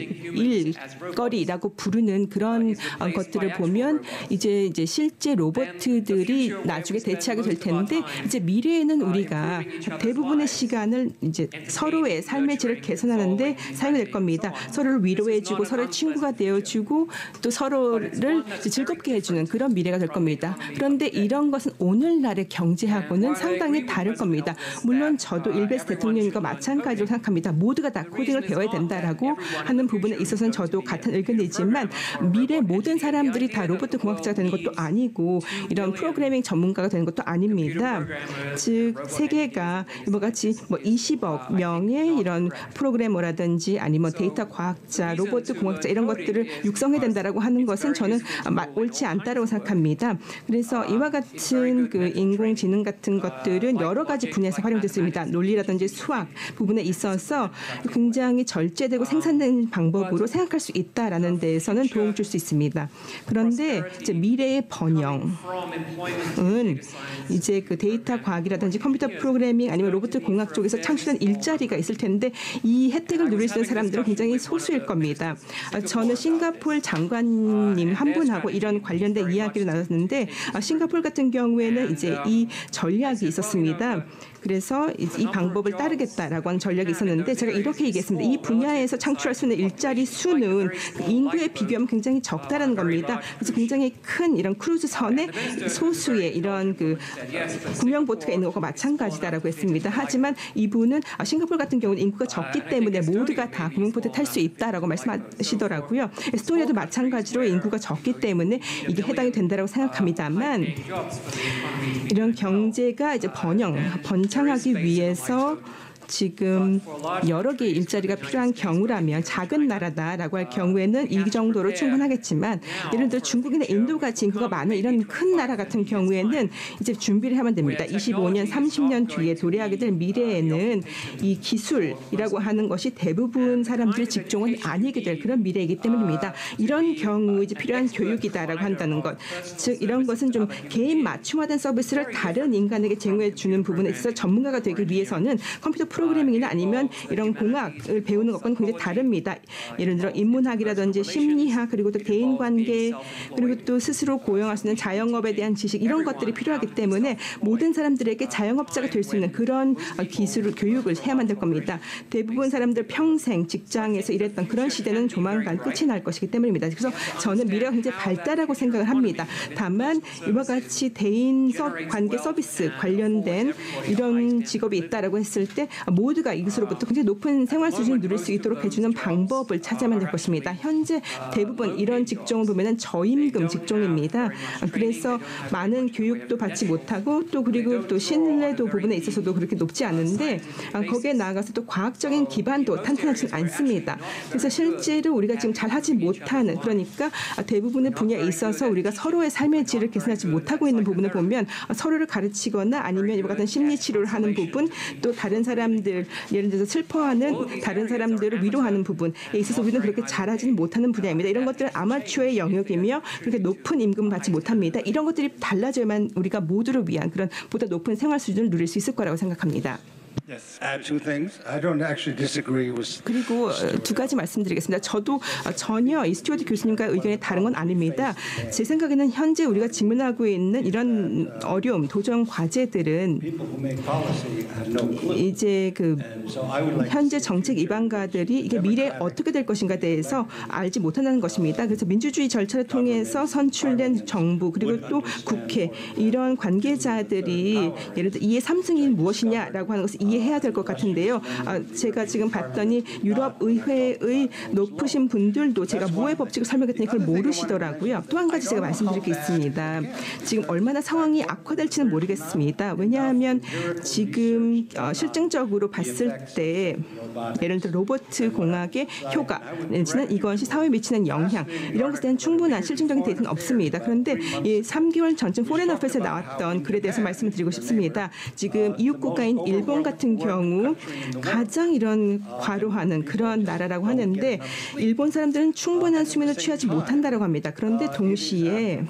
일거리라고 부르는 그런 것들을 보면 이제 실제 로봇들이 나중에 대체하게 될 텐데, 이제 미래에는 우리가 대부분의 시간을 이제 서로의 삶의 질을 개선하는데 사용될 겁니다. 서로를 위로해주고 서로의 친구가 되어주고 또 서로를 즐겁게 해주는 그런 미래가 될 겁니다. 그런데 이런 것은 오늘날의 경제하고는 상당히 다를 겁니다. 물론 저도 일베스 대통령과 마찬가지로 생각합니다. 모두가 다 코딩을 배워야 된다라고 하는 부분에 있어서는 저도 같은 의견이지만, 미래 모든 사람들이 다 로봇 공학자가 되는 것도 아니고 이런 프로그래밍 전문가가 되는 것도 아닙니다. 즉 세계가 이와 같이 20억 명의 이런 프로그래머라든지 아니면 데이터 과학자, 로봇 공학자 이런 것들을 육성해야 된다라고 하는 것은 저는 옳지 않다라고 생각합니다. 그래서 이와 같은 그 인공지능 같은 것들은 여러 가지 분야에서 활용됐습니다. 논리라든지 수학 부분에 있어서 굉장히 절제되고 생산된 방법으로 생각할 수 있다라는 데에서는 도움을 줄 수 있습니다. 그런데 이제 미래의 번영은 이제 그 데이터 과학이라든지 컴퓨터 프로그래밍 아니면 로봇 공학 쪽에서 창출된 일자리가 있을 텐데, 이 혜택을 누릴 수 있는 사람들은 굉장히 소수일 겁니다. 저는 싱가포르 장관님 한 분하고 이런 관련된 이야기를 나눴는데, 싱가포르 같은 경우에는 이제 이 전략이 있었습니다. 그래서 이 방법을 따르겠다라고 하는 전략이 있었는데, 제가 이렇게 얘기했습니다. 이 분야에서 창출할 수 있는 일자리 수는 인구에 비교하면 굉장히 적다라는 겁니다. 그래서 굉장히 큰 이런 크루즈선에 소수의 이런 그 구명보트가 있는 것과 마찬가지다라고 했습니다. 하지만 이분은 싱가포르 같은 경우는 인구가 적기 때문에 모두가 다 구명보트 탈 수 있다라고 말씀하시더라고요. 에스토니아도 마찬가지로 인구가 적기 때문에 이게 해당이 된다라고 생각합니다만, 이런 경제가 이제 번창하기 위해서 지금 여러 개의 일자리가 필요한 경우라면 작은 나라다라고 할 경우에는 이 정도로 충분하겠지만 예를 들어 중국이나 인도같이 인구가 많은 이런 큰 나라 같은 경우에는 이제 준비를 하면 됩니다. 25년, 30년 뒤에 도래하게 될 미래에는 이 기술이라고 하는 것이 대부분 사람들의 직종은 아니게 될 그런 미래이기 때문입니다. 이런 경우 이제 필요한 교육이다라고 한다는 것, 즉 이런 것은 좀 개인 맞춤화된 서비스를 다른 인간에게 제공해 주는 부분에 있어서 전문가가 되기 위해서는 컴퓨터 프로그래밍이나 아니면 이런 공학을 배우는 것과는 굉장히 다릅니다. 예를 들어 인문학이라든지 심리학 그리고 또 대인관계 그리고 또 스스로 고용할 수 있는 자영업에 대한 지식 이런 것들이 필요하기 때문에 모든 사람들에게 자영업자가 될 수 있는 그런 기술을 교육을 해야만 될 겁니다. 대부분 사람들 평생 직장에서 일했던 그런 시대는 조만간 끝이 날 것이기 때문입니다. 그래서 저는 미래가 굉장히 발달하고 생각을 합니다. 다만 이와 같이 대인 관계 서비스 관련된 이런 직업이 있다라고 했을 때 모두가 이것으로부터 굉장히 높은 생활 수준을 누릴 수 있도록 해주는 방법을 찾아야만 될 것입니다. 현재 대부분 이런 직종을 보면은 저임금 직종입니다. 그래서 많은 교육도 받지 못하고 또 그리고 또 신뢰도 부분에 있어서도 그렇게 높지 않은데 거기에 나아가서 또 과학적인 기반도 탄탄하지 않습니다. 그래서 실제로 우리가 지금 잘하지 못하는 그러니까 대부분의 분야에 있어서 우리가 서로의 삶의 질을 개선하지 못하고 있는 부분을 보면 서로를 가르치거나 아니면 이와 같은 심리 치료를 하는 부분 또 다른 사람들 예를 들어서 슬퍼하는 다른 사람들을 위로하는 부분에 있어서 우리는 그렇게 잘하지는 못하는 분야입니다. 이런 것들은 아마추어의 영역이며 그렇게 높은 임금을 받지 못합니다. 이런 것들이 달라져야만 우리가 모두를 위한 그런 보다 높은 생활 수준을 누릴 수 있을 거라고 생각합니다. Add two things. I don't actually disagree with. 그리고 두 가지 말씀드리겠습니다. 저도 전혀 이 스튜어트 교수님과 의견이 다른 건 아닙니다. 제 생각에는 현재 우리가 직면하고 있는 이런 어려움, 도전 과제들은 People who make policy have no clue. 이제 그 And so I would like 현재 정책 입안가들이 이게 미래에 어떻게 될 것인가에 대해서 알지 못한다는 것입니다. 그래서 민주주의 절차를 통해서 선출된 정부 그리고 또 국회 이런 관계자들이 예를 들어 이해 3승이 무엇이냐라고 하는 것을 이해해야 될 것 같은데요. 제가 지금 봤더니 유럽 의회의 높으신 분들도 제가 모의 법칙을 설명했더니 그걸 모르시더라고요. 또 한 가지 제가 말씀드릴 게 있습니다. 지금 얼마나 상황이 악화될지는 모르겠습니다. 왜냐하면 지금 실증적으로 봤을 때 예를 들어 로버트 공학의 효과 내지는 이것이 사회에 미치는 영향 이런 것에 대한 충분한 실증적인 데이터는 없습니다. 그런데 이 3개월 전쯤 포레인 어페이스에 나왔던 글에 대해서 말씀을 드리고 싶습니다. 지금 이웃 국가인 일본 같은 경우 가장 이런 과로하는 그런 나라라고 하는데 일본 사람들은 충분한 수면을 취하지 못한다라고 합니다. 그런데 동시에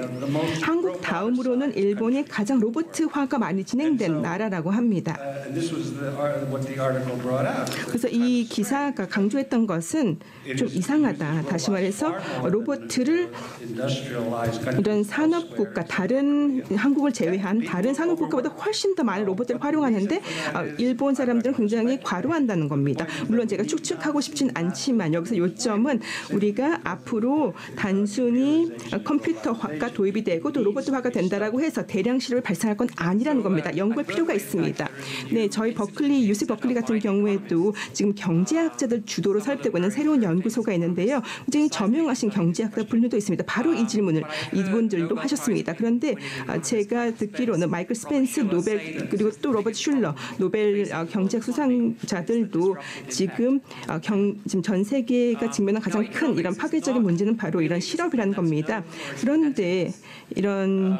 한국 다음으로는 일본이 가장 로봇화가 많이 진행된 나라라고 합니다. and this was what the article brought out. 그래서 이 기사가 강조했던 것은 좀 이상하다. 다시 말해서 로봇을 Industrialized country. 이런 산업국가 다른 한국을 제외한 다른 산업국가보다 훨씬 더 많은 로봇을 활용하는데 일본 사람들은 굉장히 과로한다는 겁니다. 물론 제가 축축하고 싶진 않지만 여기서 요점은 우리가 앞으로 단순히 컴퓨터화가 도입이 되고 또 로봇화가 된다라고 해서 대량 실업을 발생할 건 아니라는 겁니다. 연구할 필요가 있습니다. 네, 저희 버클리 UC 버클리 같은 경우에도 지금 경제학자들 주도로 설립되고 있는 새로운 연구소가 있는데요. 굉장히 저명하신 경제학자 분들도 있습니다. 바로 이 질문을 이분들도 하셨습니다. 그런데 제가 듣기로는 마이클 스펜스 노벨 그리고 또 로버트 슐러 노벨 경제학 수상자들도 지금 지금 전 세계가 직면한 가장 큰 이런 파괴적인 문제는 바로 이런 실업이라는 겁니다. 그런데 이런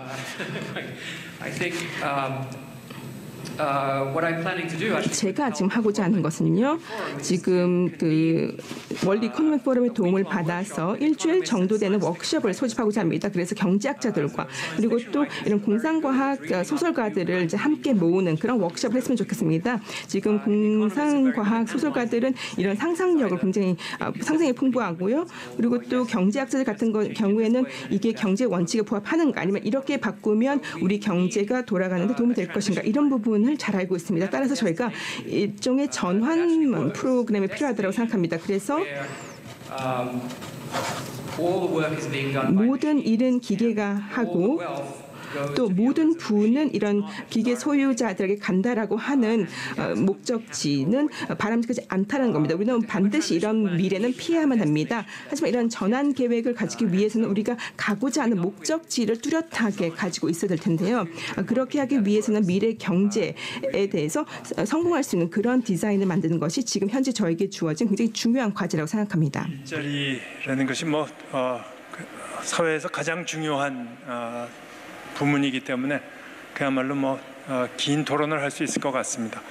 I think what I'm planning to do. 제가 지금 하고자 하는 것은요. 지금 그 월드 이코노믹 포럼의 도움을 받아서 일주일 정도 되는 워크숍을 소집하고자 합니다. 그래서 경제학자들과 그리고 또 이런 공상과학 소설가들을 이제 함께 모으는 그런 워크숍을 했으면 좋겠습니다. 지금 공상과학 소설가들은 이런 상상력을 굉장히 상상이 풍부하고요. 그리고 또 경제학자들 같은 경우에는 이게 경제 원칙에 부합하는가 아니면 이렇게 바꾸면 우리 경제가 돌아가는 데 도움이 될 것인가 이런 부분을 잘 알고 있습니다. 따라서 저희가 일종의 전환 프로그램이 필요하다고 생각합니다. 그래서 모든 일은 기계가 하고 또 모든 부는 이런 기계 소유자들에게 간다라고 하는 목적지는 바람직하지 않다는 겁니다. 우리는 반드시 이런 미래는 피해야만 합니다. 하지만 이런 전환 계획을 가지기 위해서는 우리가 가고자 하는 목적지를 뚜렷하게 가지고 있어야 될 텐데요. 그렇게 하기 위해서는 미래 경제에 대해서 성공할 수 있는 그런 디자인을 만드는 것이 지금 현재 저에게 주어진 굉장히 중요한 과제라고 생각합니다. 일자리라는 것이 사회에서 가장 중요한 부문이기 때문에 그야말로 긴 토론을 할 수 있을 것 같습니다.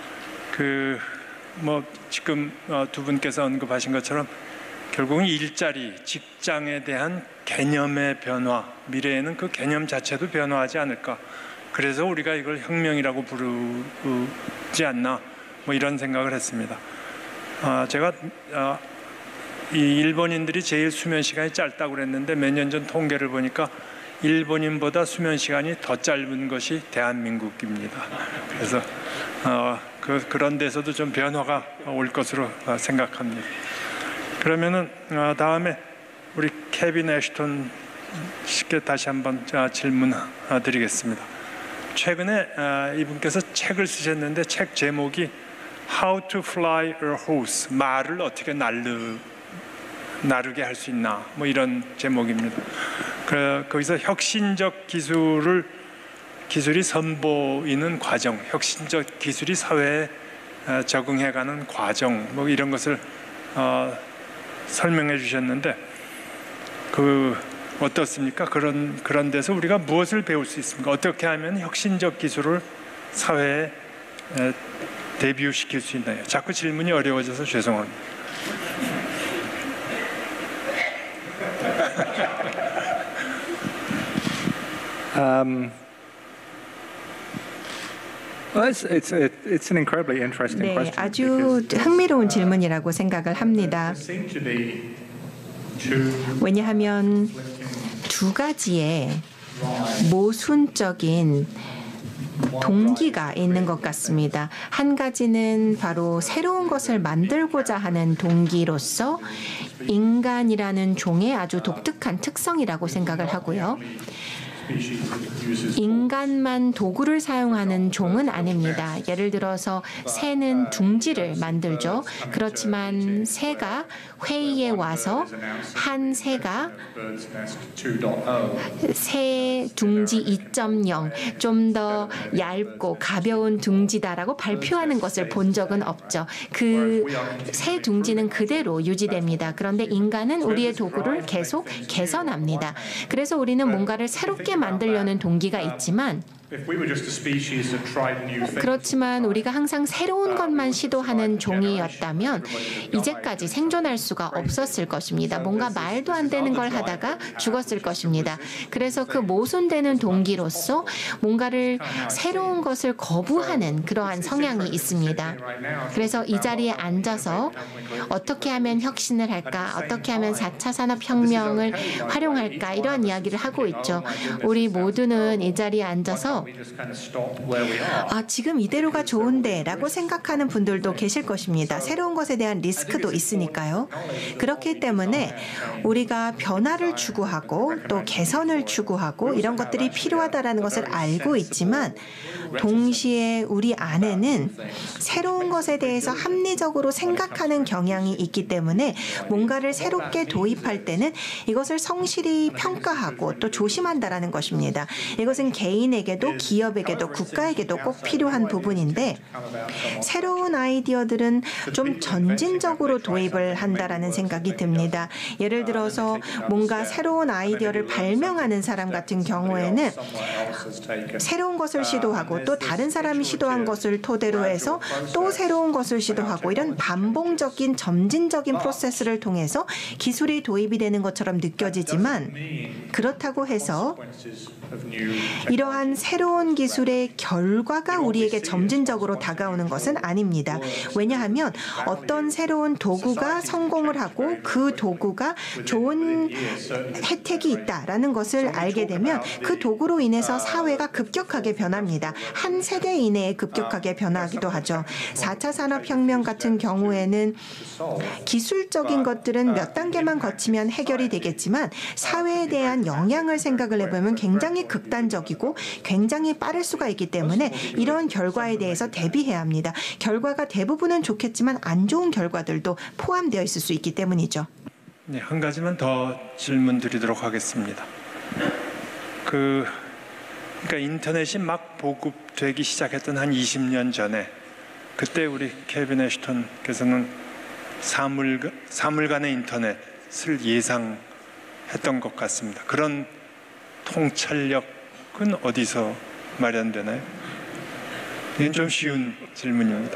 지금 두 분께서 언급하신 것처럼 결국은 일자리, 직장에 대한 개념의 변화, 미래에는 그 개념 자체도 변화하지 않을까. 그래서 우리가 이걸 혁명이라고 부르지 않나, 이런 생각을 했습니다. 제가 이 일본인들이 제일 수면 시간이 짧다고 그랬는데 몇 년 전 통계를 보니까 일본인보다 수면 시간이 더 짧은 것이 대한민국입니다. 그래서 그런 데서도 좀 변화가 올 것으로 생각합니다. 그러면은 다음에 우리 케빈 애쉬톤 씨께 다시 한번 질문 드리겠습니다. 최근에 이분께서 책을 쓰셨는데 책 제목이 How to Fly a Horse, 말을 어떻게 나르게 할 수 있나, 이런 제목입니다. 거기서 혁신적 기술이 선보이는 과정, 혁신적 기술이 사회에 적응해가는 과정, 이런 것을 설명해 주셨는데 어떻습니까? 그런 데서 우리가 무엇을 배울 수 있습니까? 어떻게 하면 혁신적 기술을 사회에 데뷔시킬 수 있나요? 자꾸 질문이 어려워져서 죄송합니다. It's an incredibly interesting 네, question. 아주 흥미로운 질문이라고 생각을 합니다. 왜냐하면 두 가지의 모순적인 동기가 있는 것 같습니다. 한 가지는 바로 새로운 것을 만들고자 하는 동기로서 인간이라는 종의 아주 독특한 특성이라고 생각을 하고요. 인간만 도구를 사용하는 종은 아닙니다. 예를 들어서 새는 둥지를 만들죠. 그렇지만 새가 회의에 와서 한 새가 새 둥지 2.0 좀 더 얇고 가벼운 둥지다라고 발표하는 것을 본 적은 없죠. 그 새 둥지는 그대로 유지됩니다. 그런데 인간은 우리의 도구를 계속 개선합니다. 그래서 우리는 뭔가를 새롭게 만들려는 동기가 있지만 그렇지만 우리가 항상 새로운 것만 시도하는 종이었다면 이제까지 생존할 수가 없었을 것입니다. 뭔가 말도 안 되는 걸 하다가 죽었을 것입니다. 그래서 그 모순되는 동기로서 뭔가를 새로운 것을 거부하는 그러한 성향이 있습니다. 그래서 이 자리에 앉아서 어떻게 하면 혁신을 할까? 어떻게 하면 4차 산업혁명을 활용할까? 이러한 이야기를 하고 있죠. 우리 모두는 이 자리에 앉아서 지금 이대로가 좋은데 라고 생각하는 분들도 계실 것입니다. 새로운 것에 대한 리스크도 있으니까요. 그렇기 때문에 우리가 변화를 추구하고 또 개선을 추구하고 이런 것들이 필요하다는 것을 알고 있지만 동시에 우리 안에는 새로운 것에 대해서 합리적으로 생각하는 경향이 있기 때문에 뭔가를 새롭게 도입할 때는 이것을 성실히 평가하고 또 조심한다라는 것입니다. 이것은 개인에게도 기업에게도 국가에게도 꼭 필요한 부분인데 새로운 아이디어들은 좀 전진적으로 도입을 한다라는 생각이 듭니다. 예를 들어서 뭔가 새로운 아이디어를 발명하는 사람 같은 경우에는 새로운 것을 시도하고 또 다른 사람이 시도한 것을 토대로 해서 또 새로운 것을 시도하고 이런 반복적인 점진적인 프로세스를 통해서 기술이 도입이 되는 것처럼 느껴지지만 그렇다고 해서 이러한 새로운 기술의 결과가 우리에게 점진적으로 다가오는 것은 아닙니다. 왜냐하면 어떤 새로운 도구가 성공을 하고 그 도구가 좋은 혜택이 있다라는 것을 알게 되면 그 도구로 인해서 사회가 급격하게 변합니다. 한 세대 이내에 급격하게 변하기도 하죠. 4차 산업혁명 같은 경우에는 기술적인 것들은 몇 단계만 거치면 해결이 되겠지만 사회에 대한 영향을 생각을 해보면 굉장히 극단적이고 굉장히 빠를 수가 있기 때문에 이런 결과에 대해서 대비해야 합니다. 결과가 대부분은 좋겠지만 안 좋은 결과들도 포함되어 있을 수 있기 때문이죠. 네, 한 가지만 더 질문 드리도록 하겠습니다. 그러니까 인터넷이 막 보급되기 시작했던 한 20년 전에 그때 우리 케빈 애셔턴께서는 사물간의 인터넷을 예상했던 것 같습니다. 그런 통찰력은 어디서 마련되나요? 이건 좀 쉬운 질문입니다.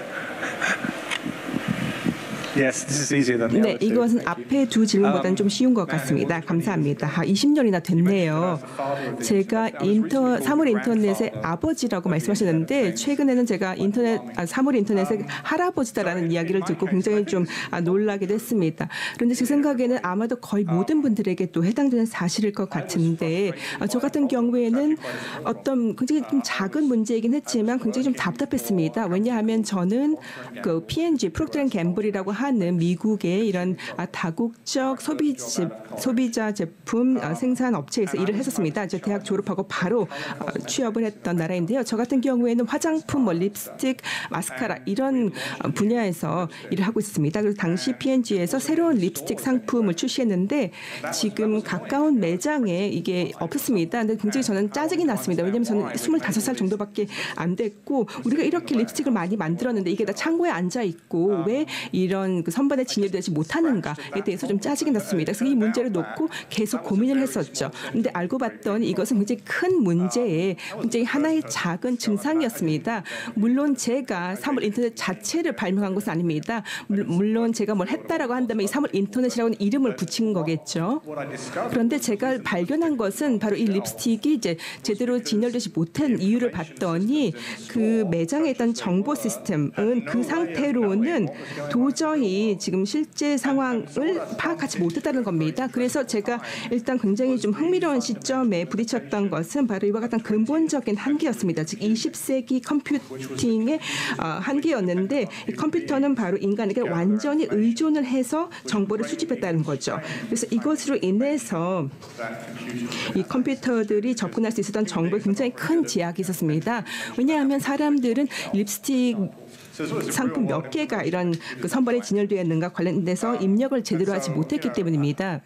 Yes, this is easier than the 네, other two. 이것은 앞에 두 질문보다는 좀 쉬운 것 같습니다. 감사합니다. 20년이나 됐네요. 제가 사물 인터넷의 아버지라고 말씀하셨는데 최근에는 제가 사물 인터넷의 할아버지다라는 이야기를 듣고 굉장히 좀 놀라기도 했습니다. 그런데 제 생각에는 아마도 거의 모든 분들에게 또 해당되는 사실일 것 같은데 저 같은 경우에는 어떤 굉장히 좀 작은 문제이긴 했지만 굉장히 좀 답답했습니다. 왜냐하면 저는 그 P&G 프록터 앤 갬블이라고 하는 미국의 이런 다국적 소비자 제품 생산 업체에서 일을 했었습니다. 저 대학 졸업하고 바로 취업을 했던 나라인데요. 저 같은 경우에는 화장품, 립스틱, 마스카라 이런 분야에서 일을 하고 있습니다. 그래서 당시 P&G에서 새로운 립스틱 상품을 출시했는데 지금 가까운 매장에 이게 없었습니다. 근데 굉장히 저는 짜증이 났습니다. 왜냐하면 저는 25살 정도밖에 안 됐고 우리가 이렇게 립스틱을 많이 만들었는데 이게 다 창고에 앉아 있고 왜 이런 그 선반에 진열되지 못하는가에 대해서 좀 짜증이 났습니다. 그래서 이 문제를 놓고 계속 고민을 했었죠. 그런데 알고 봤더니 이것은 굉장히 큰 문제의 굉장히 하나의 작은 증상이었습니다. 물론 제가 사물 인터넷 자체를 발명한 것은 아닙니다. 물론 제가 뭘 했다라고 한다면 이 사물 인터넷이라고 하는 이름을 붙인 거겠죠. 그런데 제가 발견한 것은 바로 이 립스틱이 이제 제대로 진열되지 못한 이유를 봤더니 그 매장에 있던 정보 시스템은 그 상태로는 도저히 지금 실제 상황을 파악하지 못했다는 겁니다. 그래서 제가 일단 굉장히 좀 흥미로운 시점에 부딪혔던 것은 바로 이와 같은 근본적인 한계였습니다. 즉 20세기 컴퓨팅의 한계였는데 이 컴퓨터는 바로 인간에게 완전히 의존을 해서 정보를 수집했다는 거죠. 그래서 이것으로 인해서 이 컴퓨터들이 접근할 수 있었던 정보에 굉장히 큰 제약이 있었습니다. 왜냐하면 사람들은 립스틱 상품 몇 개가 이런 그 선반에 진열되어 있는가 관련돼서 입력을 제대로 하지 못했기 때문입니다.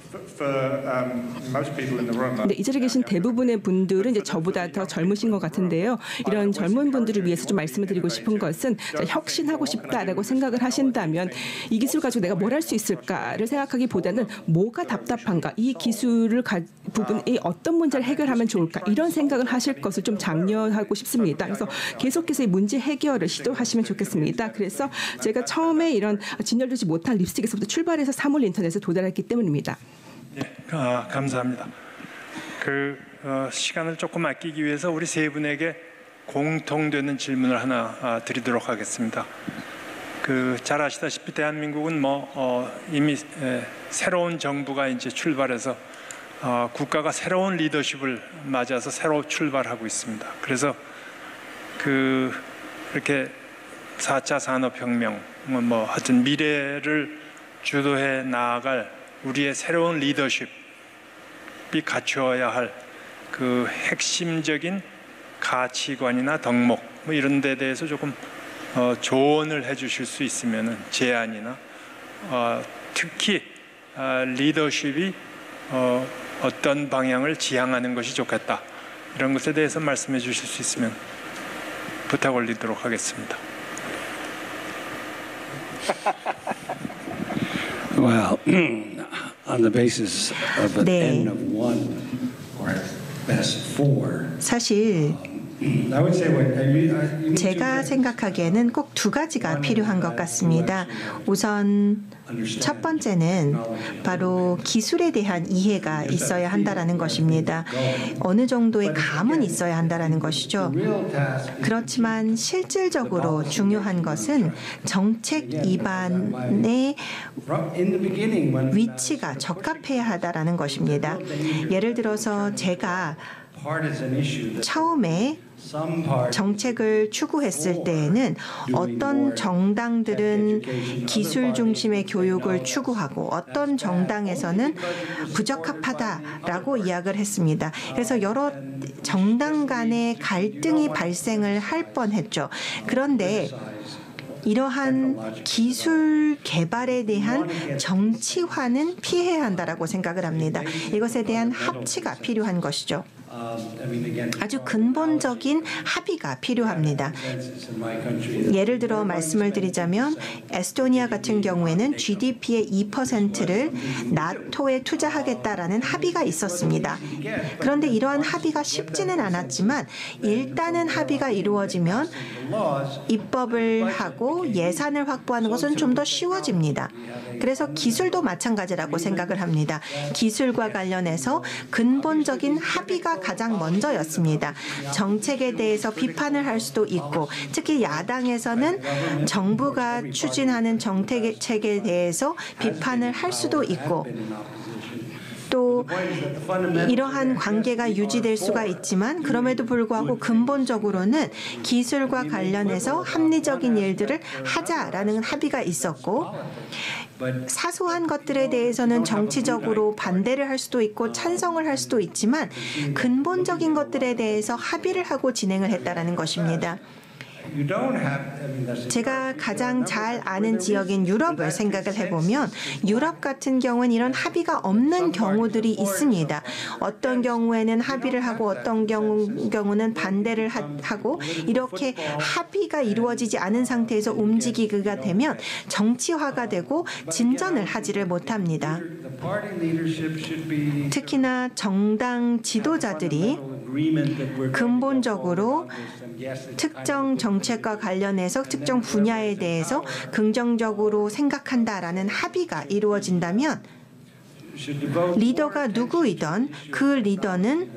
근데 이 자리에 계신 대부분의 분들은 이제 저보다 더 젊으신 것 같은데요. 이런 젊은 분들을 위해서 좀 말씀을 드리고 싶은 것은 혁신하고 싶다라고 생각을 하신다면 이 기술 가지고 내가 뭘 할 수 있을까를 생각하기보다는 뭐가 답답한가, 이 기술을 부분이 어떤 문제를 해결하면 좋을까 이런 생각을 하실 것을 좀 장려하고 싶습니다. 그래서 계속해서 이 문제 해결을 시도하시면 좋겠습니다. 그래서 제가 처음에 이런 진열되지 못한 립스틱에서부터 출발해서 사물 인터넷에 도달했기 때문입니다. 예, 감사합니다. 시간을 조금 아끼기 위해서 우리 세 분에게 공통되는 질문을 하나 드리도록 하겠습니다. 잘 아시다시피 대한민국은 이미 새로운 정부가 이제 출발해서 국가가 새로운 리더십을 맞아서 새로 출발하고 있습니다. 그래서 이렇게 4차 산업혁명, 하여튼 미래를 주도해 나아갈 우리의 새로운 리더십이 갖추어야 할 그 핵심적인 가치관이나 덕목 이런 데 대해서 조금 조언을 해주실 수 있으면 제안이나 특히 리더십이 어떤 방향을 지향하는 것이 좋겠다 이런 것에 대해서 말씀해 주실 수 있으면 부탁 올리도록 하겠습니다. Well, on the basis of an 네. N of 1 or at best 4, 사실 I would say you need 제가 생각하기에는 꼭 두 가지가 필요한 것 같습니다. 우선 첫 번째는 바로 기술에 대한 이해가 있어야 한다라는 것입니다. 어느 정도의 감은 있어야 한다라는 것이죠. 그렇지만 실질적으로 중요한 것은 정책 입안의 위치가 적합해야 하다라는 것입니다. 예를 들어서 제가 처음에 정책을 추구했을 때에는 어떤 정당들은 기술 중심의 교육을 추구하고 어떤 정당에서는 부적합하다라고 이야기를 했습니다. 그래서 여러 정당 간의 갈등이 발생을 할 뻔했죠. 그런데 이러한 기술 개발에 대한 정치화는 피해야 한다라고 생각을 합니다. 이것에 대한 합치가 필요한 것이죠. 아주 근본적인 합의가 필요합니다. 예를 들어 말씀을 드리자면 에스토니아 같은 경우에는 GDP의 2%를 나토에 투자하겠다라는 합의가 있었습니다. 그런데 이러한 합의가 쉽지는 않았지만 일단은 합의가 이루어지면 입법을 하고 예산을 확보하는 것은 좀 더 쉬워집니다. 그래서 기술도 마찬가지라고 생각을 합니다. 기술과 관련해서 근본적인 합의가 가장 먼저였습니다. 정책에 대해서 비판을 할 수도 있고 특히 야당에서는 정부가 추진하는 정책에 대해서 비판을 할 수도 있고 또 이러한 관계가 유지될 수가 있지만 그럼에도 불구하고 근본적으로는 기술과 관련해서 합리적인 일들을 하자라는 합의가 있었고 사소한 것들에 대해서는 정치적으로 반대를 할 수도 있고 찬성을 할 수도 있지만 근본적인 것들에 대해서 합의를 하고 진행을 했다라는 것입니다. 제가 가장 잘 아는 지역인 유럽을 생각을 해보면 유럽 같은 경우는 이런 합의가 없는 경우들이 있습니다. 어떤 경우에는 합의를 하고 어떤 경우는 반대를 하고 이렇게 합의가 이루어지지 않은 상태에서 움직이게 되면 정치화가 되고 진전을 하지를 못합니다. 특히나 정당 지도자들이 근본적으로 특정 정책과 관련해서 특정 분야에 대해서 긍정적으로 생각한다라는 합의가 이루어진다면 리더가 누구이든 그 리더는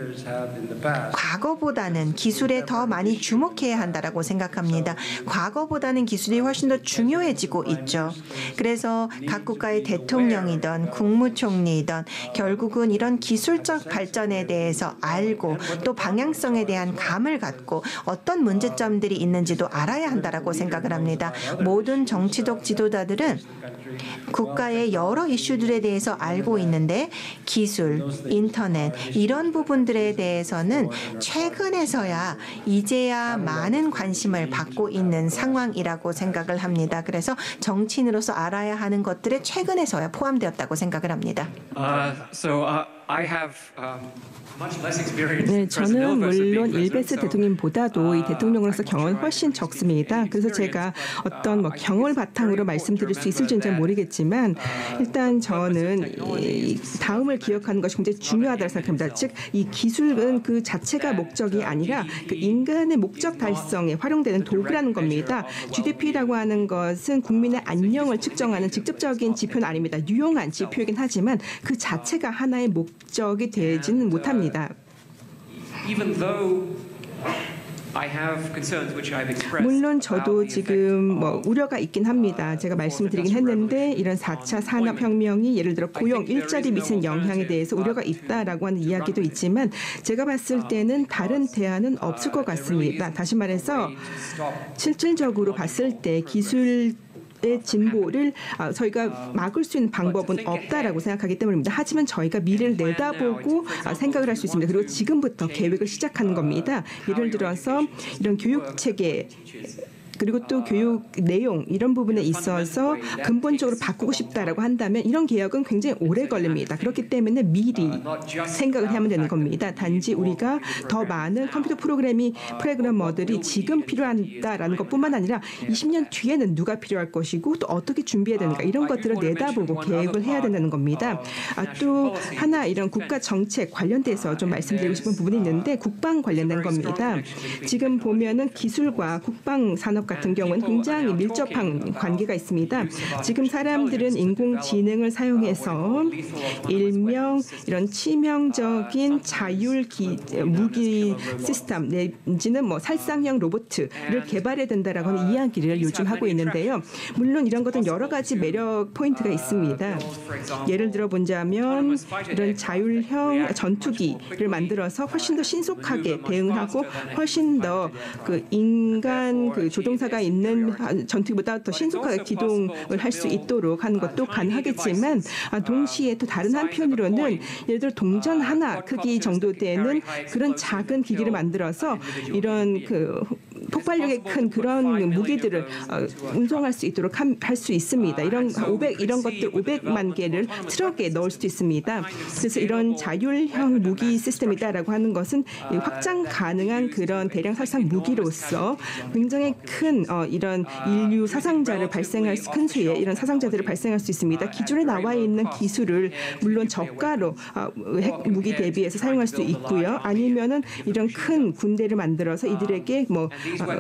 과거보다는 기술에 더 많이 주목해야 한다라고 생각합니다. 과거보다는 기술이 훨씬 더 중요해지고 있죠. 그래서 각 국가의 대통령이든 국무총리이든 결국은 이런 기술적 발전에 대해서 알고 또 방향성에 대한 감을 갖고 어떤 문제점들이 있는지도 알아야 한다라고 생각을 합니다. 모든 정치적 지도자들은 국가의 여러 이슈들에 대해서 알고 있는데 기술, 인터넷 이런 부분들에 대해서는 최근에서야 이제야 많은 관심을 받고 있는 상황이라고 생각을 합니다. 그래서 정치인으로서 알아야 하는 것들에 최근에서야 포함되었다고 생각을 합니다. I have much less experience. 네, 저는 물론 일베스 대통령보다도 이 대통령으로서 경험은 훨씬 적습니다. 그래서 제가 어떤 경험을 바탕으로 말씀드릴 수 있을지는 잘 모르겠지만 일단 저는 이 다음을 기억하는 것이 굉장히 중요하다고 생각합니다. 즉, 이 기술은 그 자체가 목적이 아니라 그 인간의 목적 달성에 활용되는 도구라는 겁니다. GDP라고 하는 것은 국민의 안녕을 측정하는 직접적인 지표는 아닙니다. 유용한 지표이긴 하지만 그 자체가 하나의 목적이 되지는 못합니다. 물론 저도 지금 우려가 있긴 합니다. 제가 말씀을 드리긴 했는데 이런 4차 산업혁명이 예를 들어 고용, 일자리 미치는 영향에 대해서 우려가 있다라고 하는 이야기도 있지만 제가 봤을 때는 다른 대안은 없을 것 같습니다. 다시 말해서 실질적으로 봤을 때 기술 의 진보를 저희가 막을 수 있는 방법은 없다라고 생각하기 때문입니다. 하지만 저희가 미래를 내다보고 생각을 할 수 있습니다. 그리고 지금부터 계획을 시작하는 겁니다. 예를 들어서 이런 교육체계 그리고 또 교육 내용 이런 부분에 있어서 근본적으로 바꾸고 싶다라고 한다면 이런 개혁은 굉장히 오래 걸립니다. 그렇기 때문에 미리 생각을 하면 되는 겁니다. 단지 우리가 더 많은 컴퓨터 프로그래머들이 지금 필요하다라는 것뿐만 아니라 20년 뒤에는 누가 필요할 것이고 또 어떻게 준비해야 되는가 이런 것들을 내다보고 계획을 해야 된다는 겁니다. 또 하나 이런 국가 정책 관련돼서 좀 말씀드리고 싶은 부분이 있는데 국방 관련된 겁니다. 지금 보면은 기술과 국방 산업 같은 경우는 굉장히 밀접한 관계가 있습니다. 지금 사람들은 인공지능을 사용해서 일명 이런 치명적인 자율 무기 시스템 내지는 뭐 살상형 로봇을 개발해야 된다라고 하는 이야기를 요즘 하고 있는데요. 물론 이런 것은 여러 가지 매력 포인트가 있습니다. 예를 들어 보자면 이런 자율형 전투기를 만들어서 훨씬 더 신속하게 대응하고 훨씬 더 그 인간 그 조종사가 있는 전투기보다 더 신속하게 기동을 할 수 있도록 하는 것도 가능하겠지만 동시에 또 다른 한편으로는 예를 들어 동전 하나 크기 정도 되는 그런 작은 기기를 만들어서 이런 그 폭발력이 큰 그런 무기들을 운송할 수 있도록 할 수 있습니다. 이런 것들 500만 개를 트럭에 넣을 수도 있습니다. 그래서 이런 자율형 무기 시스템이다라고 하는 것은 확장 가능한 그런 대량 살상 무기로서 굉장히 큰 이런 인류 사상자를 큰 수의 이런 사상자들을 발생할 수 있습니다. 기존에 나와 있는 기술을 물론 저가로 핵 무기 대비해서 사용할 수 있고요. 아니면은 이런 큰 군대를 만들어서 이들에게 뭐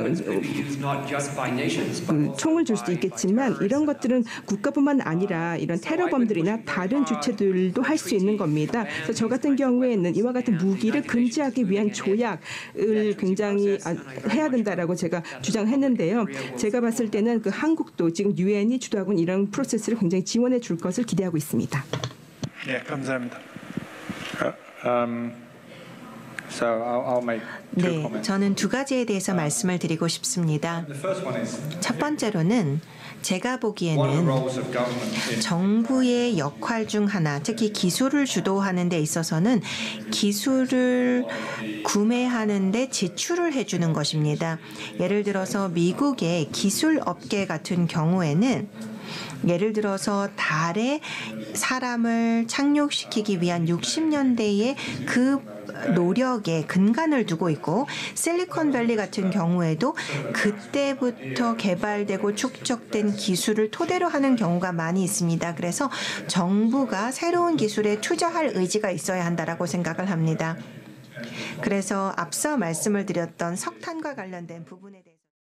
총을 줄 수도 있겠지만 이런 것들은 국가뿐만 아니라 이런 테러범들이나 다른 주체들도 할 수 있는 겁니다. 그래서 저 같은 경우에는 이와 같은 무기를 금지하기 위한 조약을 굉장히 해야 된다라고 제가 주장했는데요. 제가 봤을 때는 그 한국도 지금 유엔이 주도하고 있는 이런 프로세스를 굉장히 지원해 줄 것을 기대하고 있습니다. 네, 감사합니다. So I'll make two 네, comments. 저는 두 가지에 대해서 말씀을 드리고 싶습니다. The first one is 첫 번째로는 제가 one of the 보기에는 roles of government in 정부의 역할 중 하나, 특히 기술을 주도하는 데 있어서는 기술을 구매하는 데 지출을 해주는 것입니다. 예를 들어서 미국의 기술 업계 같은 경우에는 예를 들어서 달에 사람을 착륙시키기 위한 60년대의 그 노력에 근간을 두고 있고 실리콘밸리 같은 경우에도 그때부터 개발되고 축적된 기술을 토대로 하는 경우가 많이 있습니다. 그래서 정부가 새로운 기술에 투자할 의지가 있어야 한다라고 생각을 합니다. 그래서 앞서 말씀을 드렸던 석탄과 관련된 부분에 대해서